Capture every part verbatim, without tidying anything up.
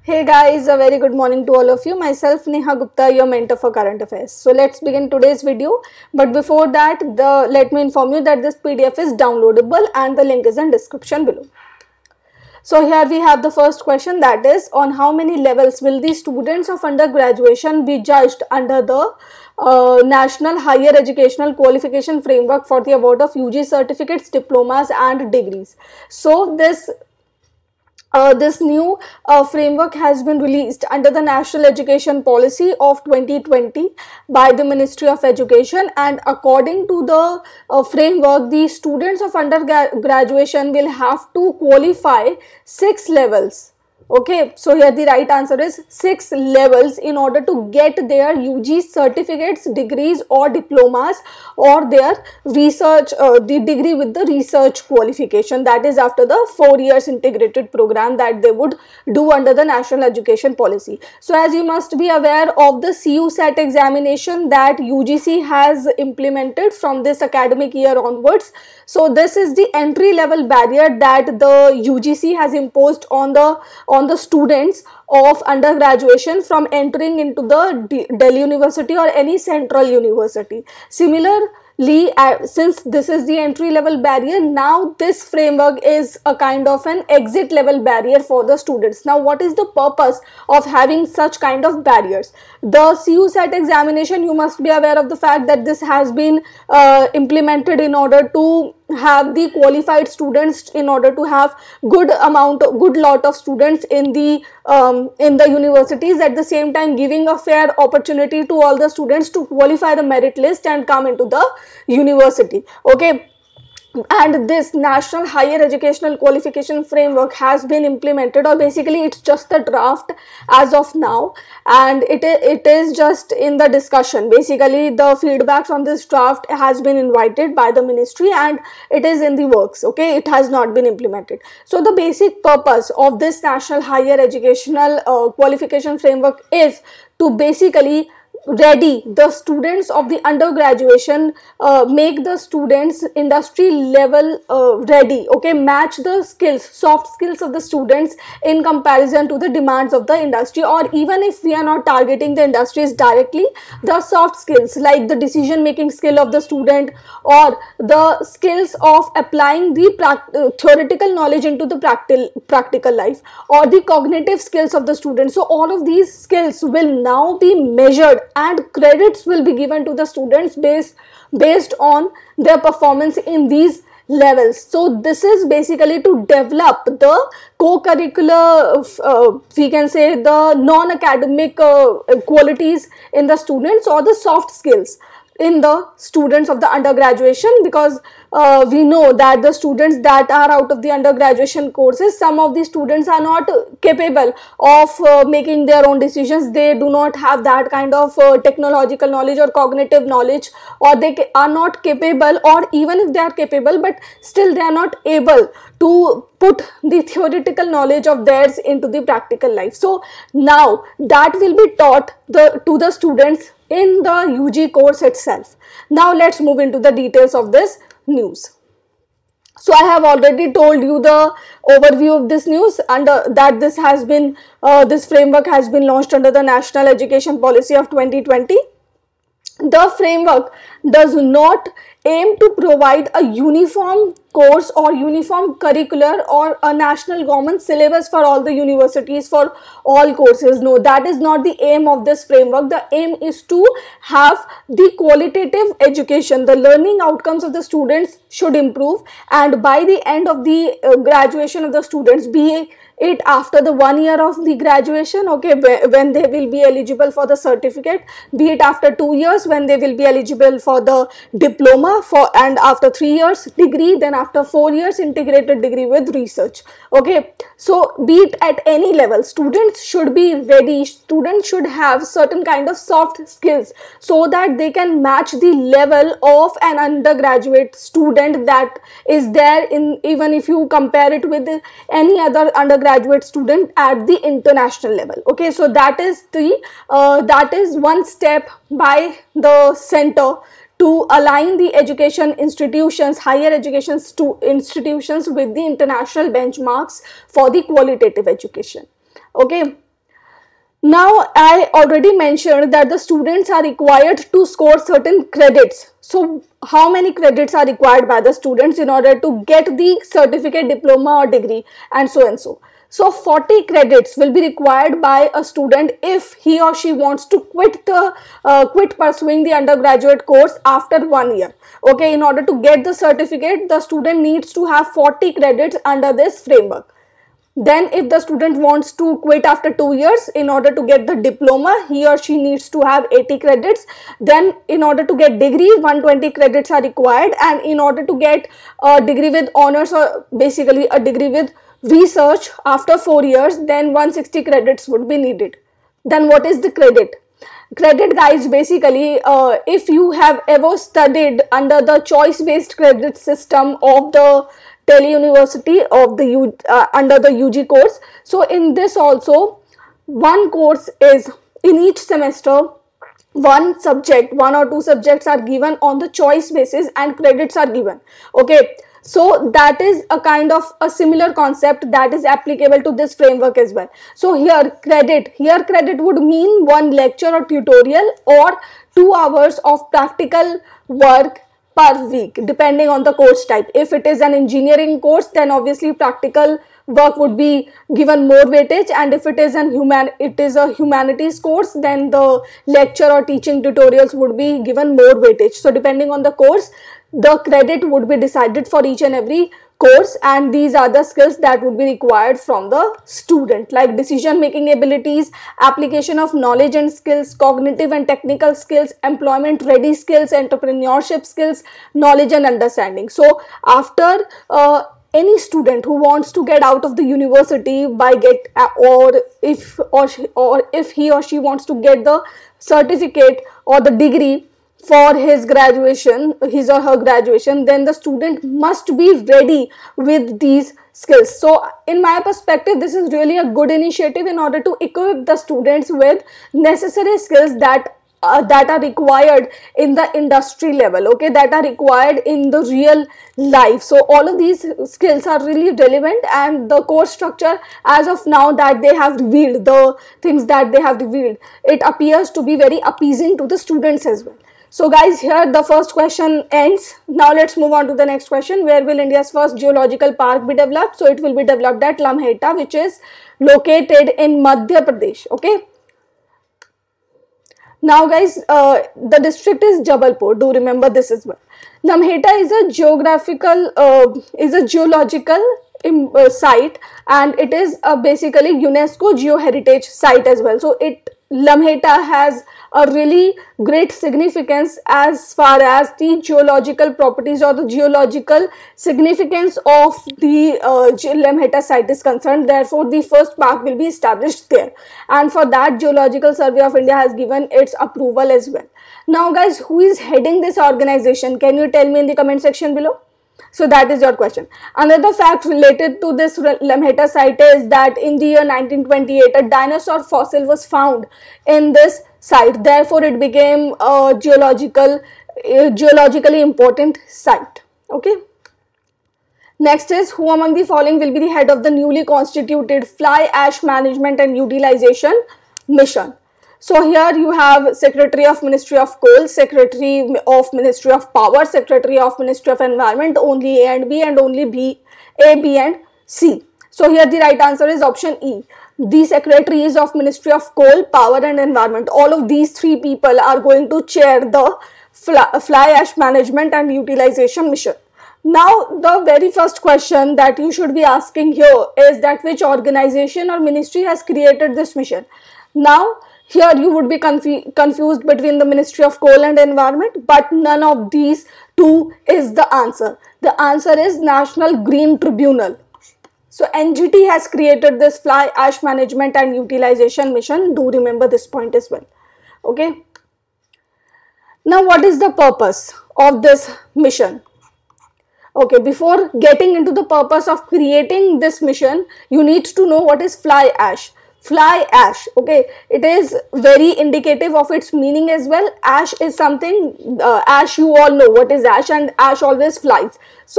Hey guys, a very good morning to all of you. Myself Neha Gupta, your mentor for current affairs. So let's begin today's video. But before that, the let me inform you that this P D F is downloadable and the link is in description below. So here we have the first question, that is on how many levels will the students of undergraduation be judged under the uh, National Higher Educational Qualification Framework for the award of U G certificates, diplomas and degrees. So this Uh, this new uh, framework has been released under the National Education Policy of twenty twenty by the Ministry of Education, and according to the uh, framework, the students of undergraduation will have to qualify six levels. Okay, so here the right answer is six levels in order to get their U G certificates, degrees or diplomas, or their research, uh, the degree with the research qualification, that is after the four years integrated program that they would do under the National Education Policy. So as you must be aware of the C U SAT examination that U G C has implemented from this academic year onwards. So this is the entry level barrier that the U G C has imposed on the on the students of undergraduation from entering into the Delhi University or any central university. Similarly, uh, since this is the entry level barrier, now this framework is a kind of an exit level barrier for the students. Now what is the purpose of having such kind of barriers? The C U SAT examination, you must be aware of the fact that this has been uh, implemented in order to have the qualified students, in order to have good amount of good lot of students in the um, in the universities, at the same time giving a fair opportunity to all the students to qualify the merit list and come into the university. Okay, and this National Higher Educational Qualification Framework has been implemented, or basically it's just the draft as of now, and it, it is just in the discussion. Basically the feedbacks on this draft has been invited by the ministry and it is in the works. Okay, it has not been implemented. So the basic purpose of this National Higher Educational uh, Qualification Framework is to basically ready the students of the undergraduation, uh, make the students industry level uh, ready. Okay, match the skills, soft skills of the students in comparison to the demands of the industry, or even if we are not targeting the industries directly, the soft skills like the decision making skill of the student, or the skills of applying the uh, theoretical knowledge into the practical practical life, or the cognitive skills of the student. So all of these skills will now be measured and credits will be given to the students based based on their performance in these levels. So this is basically to develop the co-curricular, uh, we can say the non-academic uh, qualities in the students, or the soft skills in the students of the undergraduation, because uh, we know that the students that are out of the undergraduation courses, some of the students are not capable of uh, making their own decisions. They do not have that kind of uh, technological knowledge or cognitive knowledge, or they are not capable, or even if they are capable, but still they are not able to put the theoretical knowledge of theirs into the practical life. So now that will be taught the to the students in the U G course itself. Now let's move into the details of this news. So I have already told you the overview of this news, under that this has been uh, this framework has been launched under the National Education Policy of twenty twenty. The framework does not aim to provide a uniform course or uniform curricular or a national government syllabus for all the universities for all courses. No, that is not the aim of this framework. The aim is to have the qualitative education. The learning outcomes of the students should improve, and by the end of the uh, graduation of the students, be it after the one year of the graduation, okay, when they will be eligible for the certificate, be it after two years when they will be eligible for the diploma, for and after three years degree, then after four years integrated degree with research. Okay, so be it at any level, students should be ready. Students should have certain kind of soft skills so that they can match the level of an undergraduate student that is there in, even if you compare it with any other undergraduate graduate student at the international level. Okay, so that is the uh, that is one step by the center to align the education institutions, higher education institutions with the international benchmarks for the qualitative education. Okay, Now, I already mentioned that the students are required to score certain credits. So, how many credits are required by the students in order to get the certificate, diploma or degree, and so and so. So, forty credits will be required by a student if he or she wants to quit the uh, quit pursuing the undergraduate course after one year. Okay, in order to get the certificate, the student needs to have forty credits under this framework. Then if the student wants to quit after two years, in order to get the diploma, he or she needs to have eighty credits. Then in order to get degree, one hundred twenty credits are required. And in order to get a degree with honors, or basically a degree with research after four years, then one hundred sixty credits would be needed. Then what is the credit? Credit, guys, basically uh, if you have ever studied under the choice based credit system of the Delhi University of the U, uh, under the U G course. So in this also, one course is in each semester, one subject, one or two subjects are given on the choice basis and credits are given. Okay, so that is a kind of a similar concept that is applicable to this framework as well. So here credit, here credit would mean one lecture or tutorial or two hours of practical work per week, depending on the course type. If it is an engineering course, then obviously practical work would be given more weightage, and if it is an human it is a humanities course, then the lecture or teaching tutorials would be given more weightage. So depending on the course, the credit would be decided for each and every course, and these are the skills that would be required from the student, like decision making abilities, application of knowledge and skills, cognitive and technical skills, employment ready skills, entrepreneurship skills, knowledge and understanding. So after uh, any student who wants to get out of the university by get uh, or if or she, or if he or she wants to get the certificate or the degree for his graduation, his or her graduation, then the student must be ready with these skills. So in my perspective, this is really a good initiative in order to equip the students with necessary skills that Uh, that are required in the industry level, okay, that are required in the real life. So all of these skills are really relevant, and the course structure as of now that they have revealed, the things that they have revealed, it appears to be very appeasing to the students as well. So guys, here the first question ends. Now let's move on to the next question. Where will India's first geological park be developed? So it will be developed at Lamheta, which is located in Madhya Pradesh. Okay. Now guys, uh, the district is Jabalpur. Do remember this as well. Lamheta is a geographical, uh, is a geological um, uh, site, and it is uh, basically UNESCO geoheritage site as well. So it Lamheta has a really great significance as far as the geological properties or the geological significance of the uh, Lamheta site is concerned. Therefore, the first park will be established there, and for that, Geological Survey of India has given its approval as well. Now guys, who is heading this organization? Can you tell me in the comment section below? So that is your question. Another fact related to this Lamheta site is that in the year nineteen twenty-eight, a dinosaur fossil was found in this site. Therefore, it became a geological, uh, geologically important site. Okay. Next is, who among the following will be the head of the newly constituted Fly Ash Management and Utilization Mission? So here you have Secretary of Ministry of Coal, Secretary of Ministry of Power, Secretary of Ministry of Environment, only A and B, and only B, A, B and C. So here the right answer is option E. The Secretaries of Ministry of Coal, Power and Environment. All of these three people are going to chair the Fly, fly Ash Management and Utilization Mission. Now the very first question that you should be asking here is that which organization or ministry has created this mission? Now here you would be confu confused between the Ministry of Coal and Environment, but none of these two is the answer. The answer is National Green Tribunal. So N G T has created this Fly Ash Management and Utilization Mission. Do remember this point as well. Okay. Now what is the purpose of this mission? Okay, before getting into the purpose of creating this mission, you need to know what is fly ash. Fly ash, okay, it is very indicative of its meaning as well. Ash is something, uh, ash, you all know what is ash, and ash always flies. So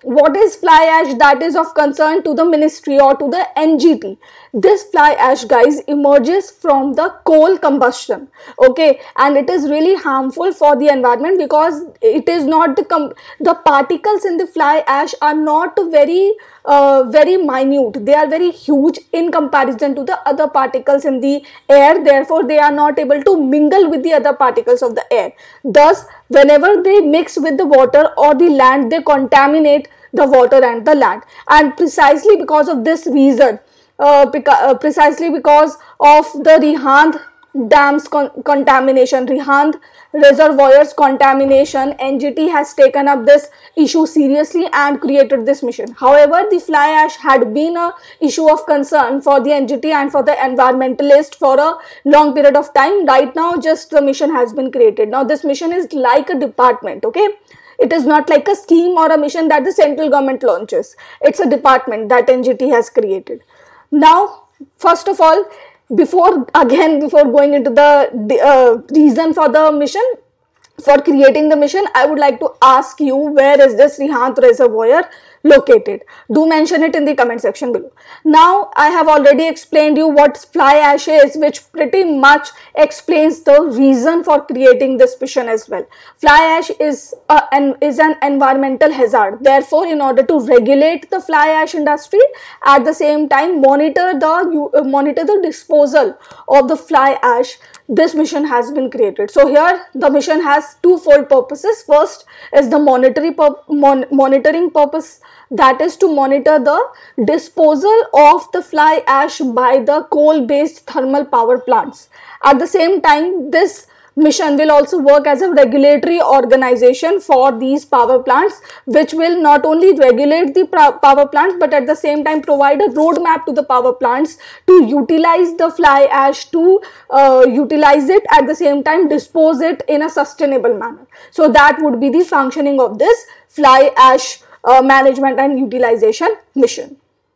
what is fly ash that is of concern to the ministry or to the N G T? This fly ash, guys, emerges from the coal combustion, okay, and it is really harmful for the environment because it is not the com the particles in the fly ash are not very uh, very minute. They are very huge in comparison to the other particles in the air. Therefore, they are not able to mingle with the other particles of the air. Thus, whenever they mix with the water or the land, they contaminate the water and the land. And precisely because of this reason, uh, beca uh, precisely because of the Rihand dams con contamination, Rihand reservoirs contamination, N G T has taken up this issue seriously and created this mission. However, the fly ash had been a issue of concern for the N G T and for the environmentalists for a long period of time. Right now, just the mission has been created. Now, this mission is like a department, okay? It is not like a scheme or a mission that the central government launches. It's a department that N G T has created. Now, first of all, before again before going into the uh, reason for the mission, for creating the mission, I would like to ask you, where is this Rihand reservoir located? Do mention it in the comment section below. Now, I have already explained you what fly ash is, which pretty much explains the reason for creating this mission as well. Fly ash is a, an is an environmental hazard. Therefore, in order to regulate the fly ash industry, at the same time monitor the you, uh, monitor the disposal of the fly ash, this mission has been created. So here the mission has twofold purposes. First is the monetary pur mon monitoring purpose, that is to monitor the disposal of the fly ash by the coal based thermal power plants. At the same time, this mission will also work as a regulatory organization for these power plants, which will not only regulate the power plants but at the same time provide a roadmap to the power plants to utilize the fly ash, to uh, utilize it, at the same time dispose it in a sustainable manner. So that would be the functioning of this fly ash uh, management and utilization mission.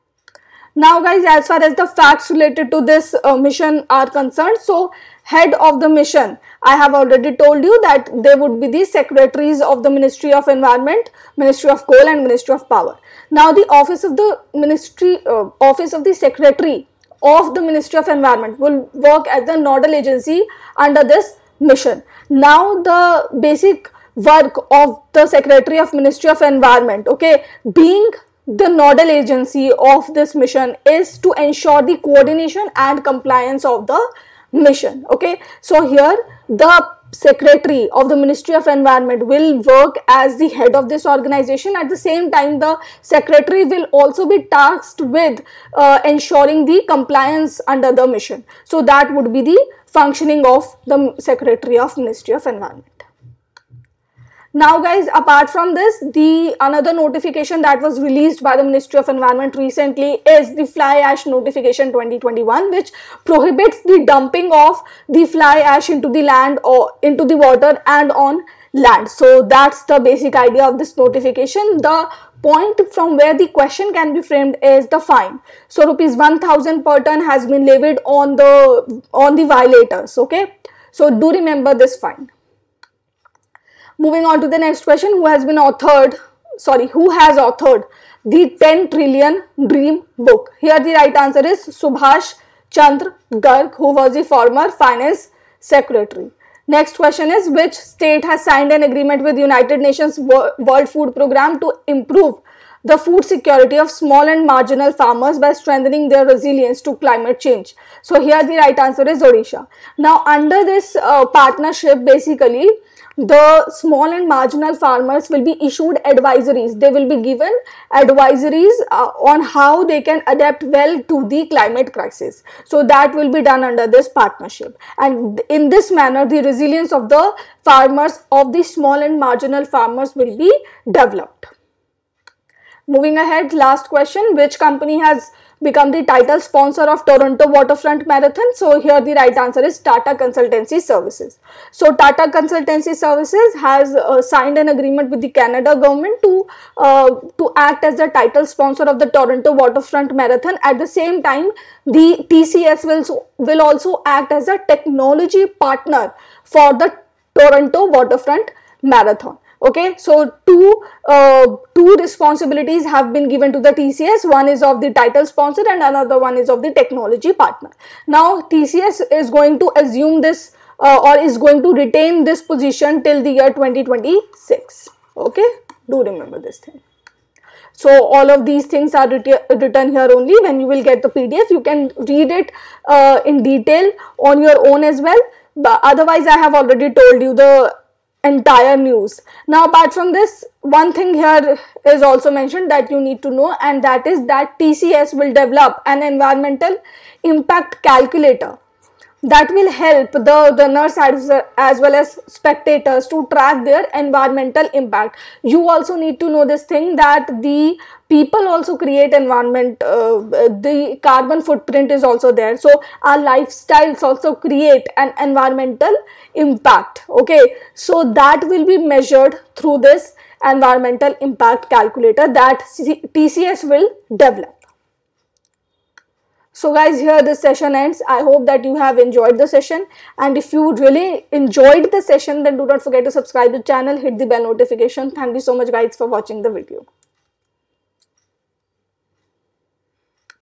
Now, guys, as far as the facts related to this uh, mission are concerned, so head of the mission, I have already told you that they would be the secretaries of the Ministry of Environment, Ministry of Coal and Ministry of Power. Now, the office of the ministry, uh, office of the secretary of the Ministry of Environment will work as the nodal agency under this mission. Now, the basic work of the secretary of Ministry of Environment, okay, being the nodal agency of this mission, is to ensure the coordination and compliance of the mission, okay. So here the secretary of the Ministry of Environment will work as the head of this organization. At the same time, the secretary will also be tasked with uh, ensuring the compliance under the mission. So that would be the functioning of the secretary of Ministry of Environment. Now, guys, apart from this, the another notification that was released by the Ministry of Environment recently is the Fly Ash Notification twenty twenty-one, which prohibits the dumping of the fly ash into the land or into the water and on land. So that's the basic idea of this notification. The point from where the question can be framed is the fine. So rupees one thousand per ton has been levied on the on the violators, okay. So do remember this fine. Moving on to the next question, who has been authored, sorry, who has authored the ten trillion dream book? Here the right answer is Subhash Chandra Garg, who was the former finance secretary. Next question is, which state has signed an agreement with United Nations World Food Programme to improve the food security of small and marginal farmers by strengthening their resilience to climate change? So here the right answer is Odisha. Now, under this uh, partnership, basically the small and marginal farmers will be issued advisories. They will be given advisories uh, on how they can adapt well to the climate crisis. So that will be done under this partnership, and in this manner the resilience of the farmers, of the small and marginal farmers, will be developed. Moving ahead, last question, which company has become the title sponsor of Toronto Waterfront Marathon? So here the right answer is Tata Consultancy Services. So Tata Consultancy Services has uh, signed an agreement with the Canada government to uh, to act as the title sponsor of the Toronto Waterfront Marathon. At the same time, the T C S will, will also act as a technology partner for the Toronto Waterfront Marathon. Okay, so two uh, two responsibilities have been given to the T C S. One is of the title sponsor and another one is of the technology partner. Now T C S is going to assume this uh, or is going to retain this position till the year twenty twenty-six. Okay, do remember this thing. So all of these things are written here only. When you will get the P D F, you can read it uh, in detail on your own as well. But otherwise, I have already told you the entire news. Now apart from this, one thing here is also mentioned that you need to know, and that is that T C S will develop an environmental impact calculator that will help the, the nurse as, as well as spectators to track their environmental impact. You also need to know this thing that the people also create environment, uh, the carbon footprint is also there. So our lifestyles also create an environmental impact. Okay, so that will be measured through this environmental impact calculator that T C S will develop. So guys, here this session ends. I hope that you have enjoyed the session, and if you really enjoyed the session, then do not forget to subscribe to the channel, hit the bell notification. Thank you so much guys for watching the video.